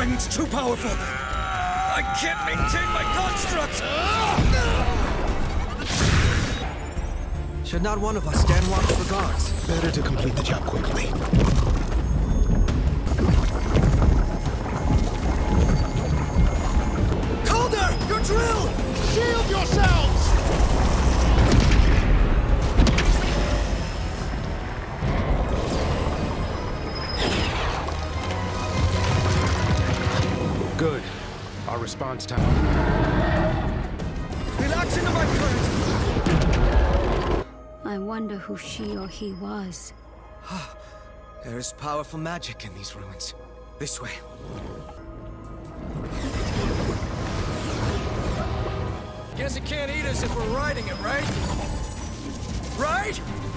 dragon's too powerful. I can't maintain my construct. Should not one of us stand watch for guards? Better to complete the job quickly. Calder, your drill! Shield yourselves! Good. Our response time. Relax into my current. I wonder who she or he was. There is powerful magic in these ruins. This way. Guess it can't eat us if we're riding it, right? Right?